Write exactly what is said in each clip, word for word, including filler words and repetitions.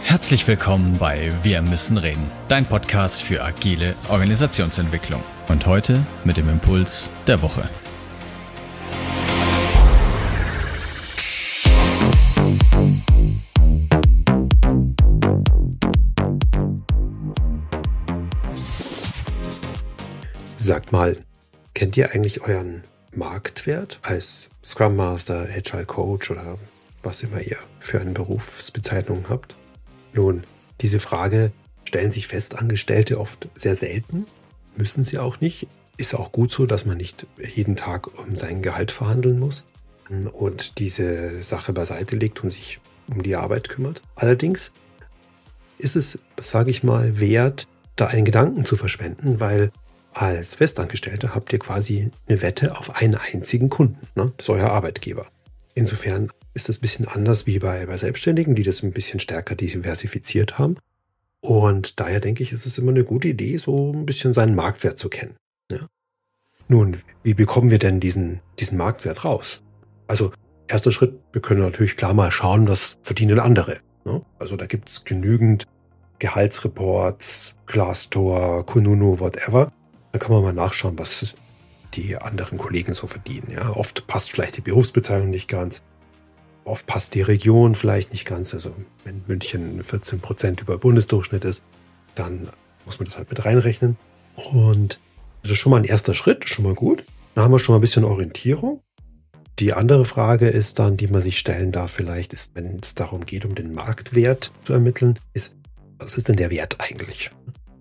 Herzlich willkommen bei Wir müssen reden, dein Podcast für agile Organisationsentwicklung. Und heute mit dem Impuls der Woche. Sagt mal, kennt ihr eigentlich euren Marktwert als Scrum Master, Agile Coach oder was immer ihr für eine Berufsbezeichnung habt? Nun, diese Frage stellen sich Festangestellte oft sehr selten, müssen sie auch nicht. Ist auch gut so, dass man nicht jeden Tag um sein Gehalt verhandeln muss und diese Sache beiseite legt und sich um die Arbeit kümmert. Allerdings ist es, sage ich mal, wert, da einen Gedanken zu verschwenden, weil als Festangestellter habt ihr quasi eine Wette auf einen einzigen Kunden, ne? Das ist euer Arbeitgeber. Insofern ist das ein bisschen anders wie bei, bei Selbstständigen, die das ein bisschen stärker diversifiziert haben. Und daher denke ich, ist es immer eine gute Idee, so ein bisschen seinen Marktwert zu kennen. Ja? Nun, wie bekommen wir denn diesen, diesen Marktwert raus? Also, erster Schritt, wir können natürlich klar mal schauen, was verdienen andere. Ne? Also da gibt es genügend Gehaltsreports, Glassdoor, Kununu, whatever. Da kann man mal nachschauen, was die anderen Kollegen so verdienen. Ja, oft passt vielleicht die Berufsbezeichnung nicht ganz. Oft passt die Region vielleicht nicht ganz. Also wenn München vierzehn Prozent über Bundesdurchschnitt ist, dann muss man das halt mit reinrechnen. Und das ist schon mal ein erster Schritt, schon mal gut. Dann haben wir schon mal ein bisschen Orientierung. Die andere Frage ist dann, die man sich stellen darf vielleicht, ist, wenn es darum geht, um den Marktwert zu ermitteln, ist, was ist denn der Wert eigentlich?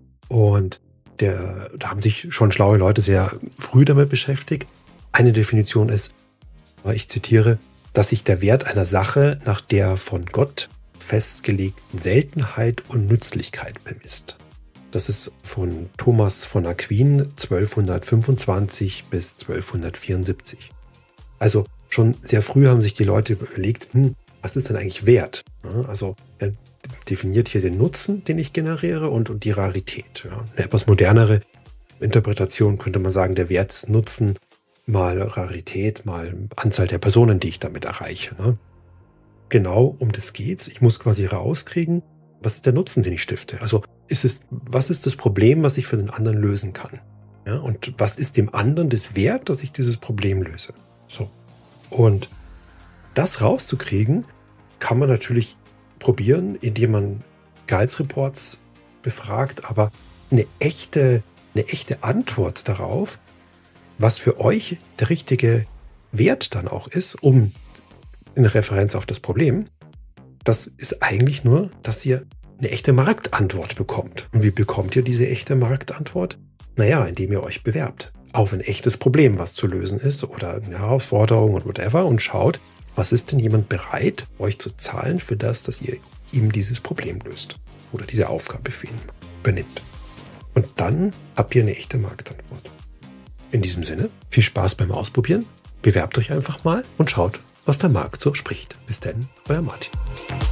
Und Der, da haben sich schon schlaue Leute sehr früh damit beschäftigt. Eine Definition ist, ich zitiere, dass sich der Wert einer Sache nach der von Gott festgelegten Seltenheit und Nützlichkeit bemisst. Das ist von Thomas von Aquin zwölfhundertfünfundzwanzig bis zwölfhundertvierundsiebzig. Also schon sehr früh haben sich die Leute überlegt, hm, was ist denn eigentlich Wert? Also er definiert hier den Nutzen, den ich generiere und, und die Rarität. Ja. Eine etwas modernere Interpretation könnte man sagen, der Wert ist Nutzen mal Rarität, mal Anzahl der Personen, die ich damit erreiche. Ne? Genau um das geht's. Ich muss quasi rauskriegen, was ist der Nutzen, den ich stifte? Also ist es, was ist das Problem, was ich für den anderen lösen kann? Ja, und was ist dem anderen das wert, dass ich dieses Problem löse? So. Und das rauszukriegen, kann man natürlich probieren, indem man Gehaltsreports befragt, aber eine echte, eine echte Antwort darauf, was für euch der richtige Wert dann auch ist, um in Referenz auf das Problem, das ist eigentlich nur, dass ihr eine echte Marktantwort bekommt. Und wie bekommt ihr diese echte Marktantwort? Naja, indem ihr euch bewerbt auf ein echtes Problem, was zu lösen ist oder eine Herausforderung und whatever und schaut, was ist denn jemand bereit, euch zu zahlen für das, dass ihr ihm dieses Problem löst oder diese Aufgabe für ihn übernimmt? Und dann habt ihr eine echte Marktantwort. In diesem Sinne, viel Spaß beim Ausprobieren, bewerbt euch einfach mal und schaut, was der Markt so spricht. Bis dann, euer Martin.